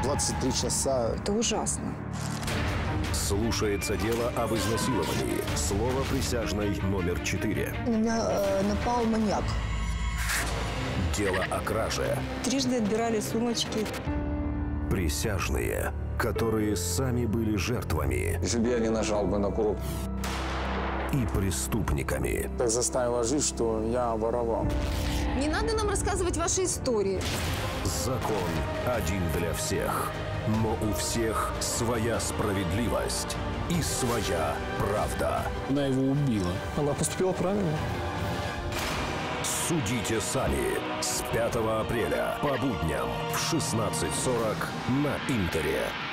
23 часа. Это ужасно. Слушается дело об изнасиловании. Слово присяжной номер 4. На меня напал маньяк. Дело о краже. Трижды отбирали сумочки. Присяжные, которые сами были жертвами Если бы я не нажал бы на курок, и преступниками. так заставило жить, что я воровал. Не надо нам рассказывать ваши истории. Закон один для всех. Но у всех своя справедливость и своя правда. Она его убила. Она поступила правильно. Судите сами. С 5 апреля по будням в 16:40 на Интере.